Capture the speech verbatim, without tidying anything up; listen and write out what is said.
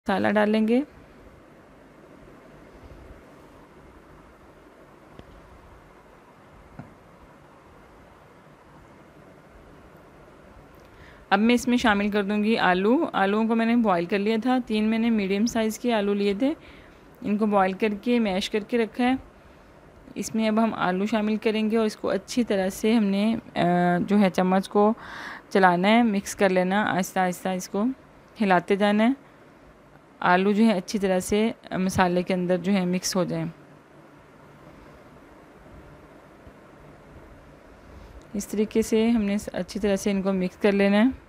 मसाला डालेंगे। अब मैं इसमें शामिल कर दूंगी आलू। आलूओं को मैंने बॉईल कर लिया था, तीन मैंने मीडियम साइज़ के आलू लिए थे, इनको बॉईल करके मैश करके रखा है। इसमें अब हम आलू शामिल करेंगे और इसको अच्छी तरह से हमने जो है चम्मच को चलाना है, मिक्स कर लेना, आहिस्ता आहिस्ता इसको हिलाते जाना है। आलू जो है अच्छी तरह से मसाले के अंदर जो है मिक्स हो जाए। इस तरीके से हमने अच्छी तरह से इनको मिक्स कर लेना है।